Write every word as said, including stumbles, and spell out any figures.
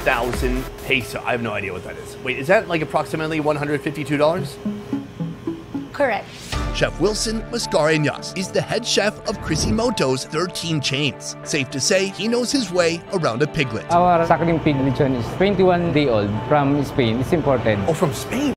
thousand peso. I have no idea what that is. Wait, is that like approximately one hundred fifty-two dollars? Correct. Chef Wilson Mascareñas is the head chef of Crisimoto's thirteen chains. Safe to say, he knows his way around a piglet. Our suckling pig lechon is twenty-one day old from Spain. It's imported. Oh, from Spain?